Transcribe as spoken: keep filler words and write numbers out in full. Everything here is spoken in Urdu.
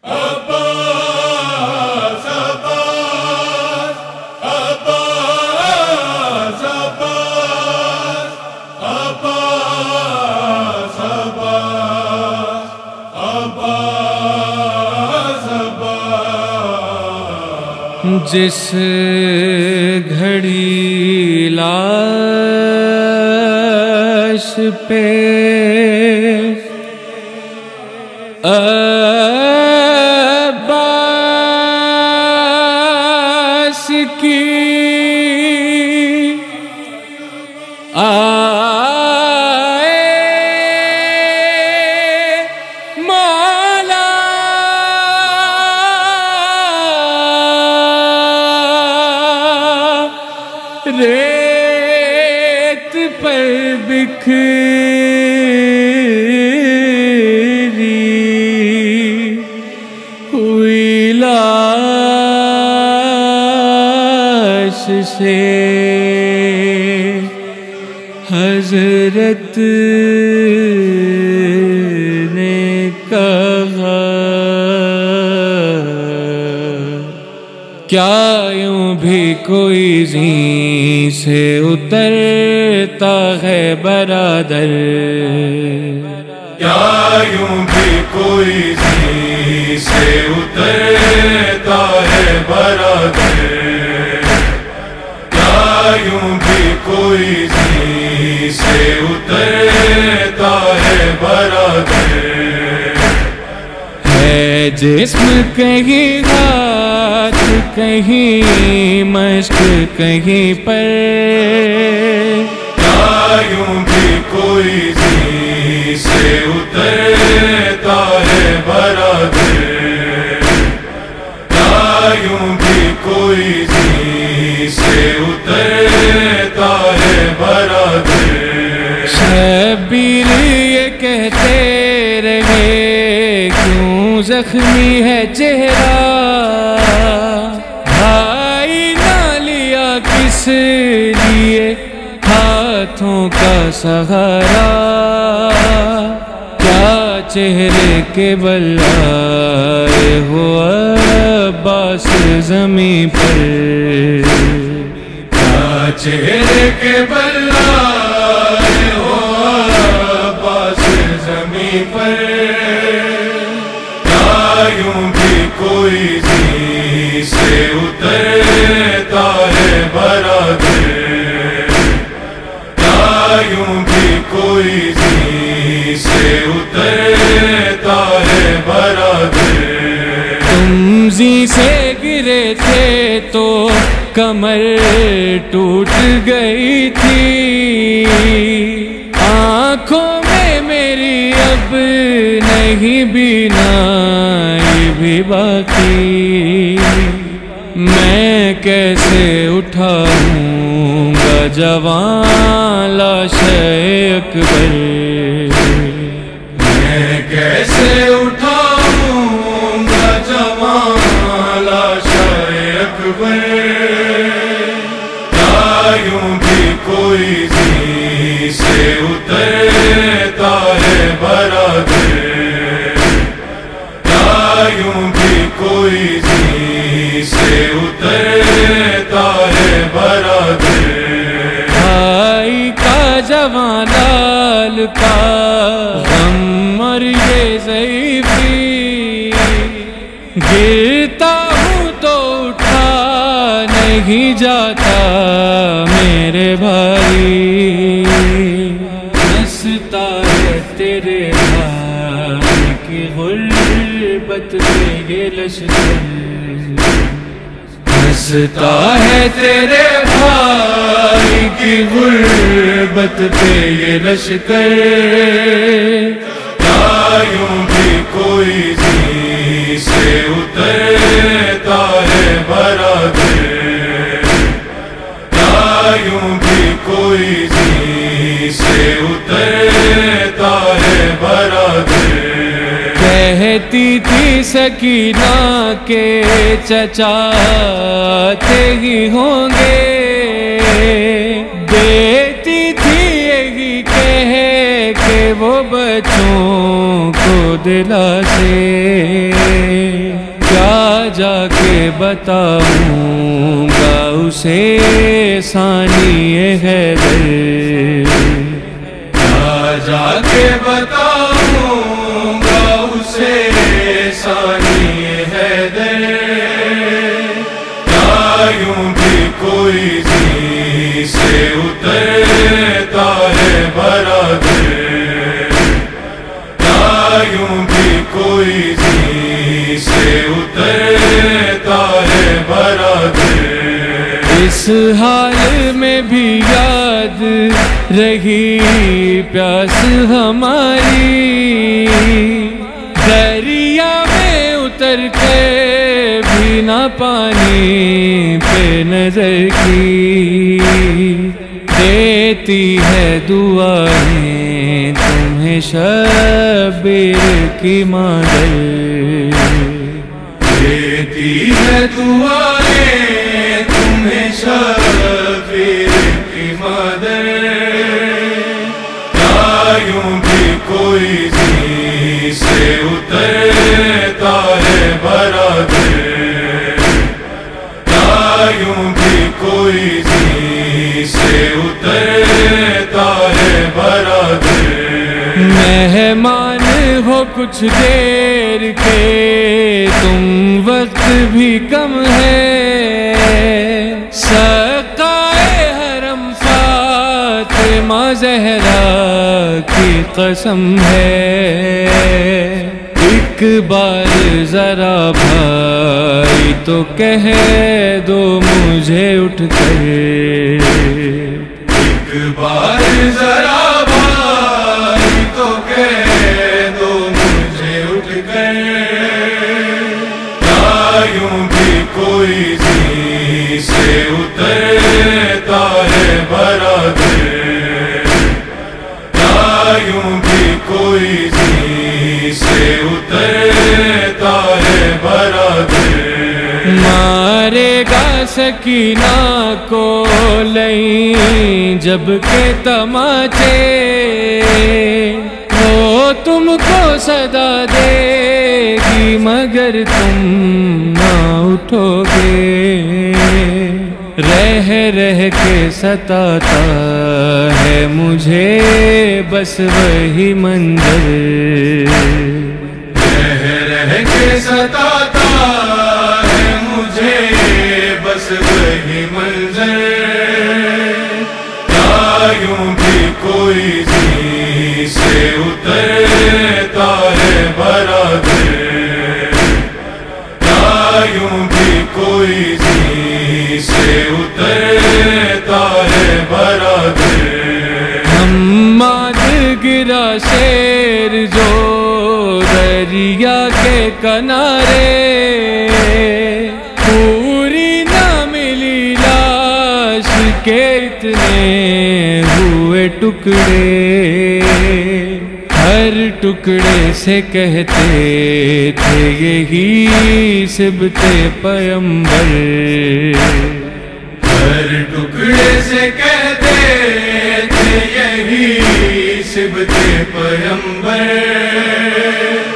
عباس عباس عباس عباس عباس عباس عباس جس گھڑی لاش پہ عباس کی آئے مولا ریت پر بکھری ہوئی لاش سے حضرت نے کہا کیا یوں بھی کوئی زین سے اترتا ہے برادر، کیا یوں بھی کوئی زین سے اترتا ہے برادر، کیا یوں بھی کوئی زین سے اترتا ہے برادر، ہے جسم کہیں ہاتھ کہیں مشق کہیں پر، کیا یوں بھی کوئی زین سے اترتا ہے برادر، کیا یوں بھی کوئی زین سے اترتا ہے برادر۔ شبیر یہ کہتے رہے کیوں زخمی ہے چہرہ، بھائی نہ لیا کس لیے ہاتھوں کا سہارا، کیا چہرے کے بل آئے ہو عباس زمین پر، کیا چہرے کے بل آئے ہو عباس زمین پر، کیا یوں بھی کوئی زین سے اترتا ہے برادر، کیا یوں بھی کوئی زین سے اترتا ہے برادر۔ تم زین سے گرے تھے تو کمر ٹوٹ گئی تھی، آنکھوں میں میری اب نہیں بینائی بھی باقی، میں کیسے اٹھاؤں گا جوان لاش اکبر، میں کیسے اٹھاؤں گا جوان لاش اکبر، کیا یوں بھی کوئی زین سے اترتا ہے برادر، کیا یوں بھی کوئی زین سے اترتا ہے برادر۔ بھائی کا جوان لال کا غم اور یہ ضعیفی، گرتا ہوں تو اٹھا نہیں جاتا میرے بھائی، ہنستا ہے تیرے بھائی کی غربت پہ یہ لشکر، ہنستا ہے تیرے بھائی کی غربت پہ یہ لشکر، کیا یوں بھی کوئی زین سے اترتا ہے برادر، کیا یوں بھی کوئی زین سے اترتا ہے برادر۔ کہتی تھی سکینہ کے چچا آتے ہی ہوں گے، دیتی تھی یہی کہہ کہ وہ بچوں کو دلا سے، کیا جا کے بتاؤں گا اسے ثانی حیدر، کیا جا کے بتاؤں گا اسے ثانی حیدر، کیا یوں بھی کوئی زی سے اترتا ہے برادر، کیا یوں بھی کوئی زی سے اترتا ہے برادر۔ اس حال میں بھی یاد رہی پیاس ہماری، دریا میں اتر کے بھی نہ پانی پہ نظر کی، دیتی ہے دعائیں تمہیں شبیر کی مادر، دیتی ہے دعائیں تمہیں شبیر کی مادر، کیا یوں بھی کوئی زی سے اترتا ہے برادر، کیا یوں بھی کوئی زی سے اترتا ہے برادر۔ مہمان ہو کچھ دیر کے تم، وقت بھی کم ہے، سقائے حرم فاطمہ زہرا کی قسم ہے، ایک بار ذرا بھائی تو کہہ دو مجھے اٹھ کر، ایک بار ذرا بھائی تو کہہ دو مجھے اٹھ کر، کیا یوں بھی کوئی زی سے اترتا ہے برادر، کیا یوں بھی کوئی زی سے اترتا ہے برادر۔ مارے گا سکینہ کو لیں جب کہ تماچے، وہ تم کو صدا دے گی مگر تم نہ اٹھو گے، رہ رہ کے ستاتا ہے مجھے بس وہی منظر، رہ رہ کے ستاتا ہے مجھے بس وہی منظر، کیا یوں بھی کوئی زی سے اترتا ہے برادر، کیا یوں بھی کوئی زی سے اترتا ہے برادر۔ حماد گرا شیر جو دریا کے کنارے، پوری نہ ملی لاش کے اتنے ہوئے ٹکڑے، ہر ٹکڑے سے کہتے تھے یہی سبط پیمبر، ہر ٹکڑے سے کہتے تھے یہی سبط پیمبر،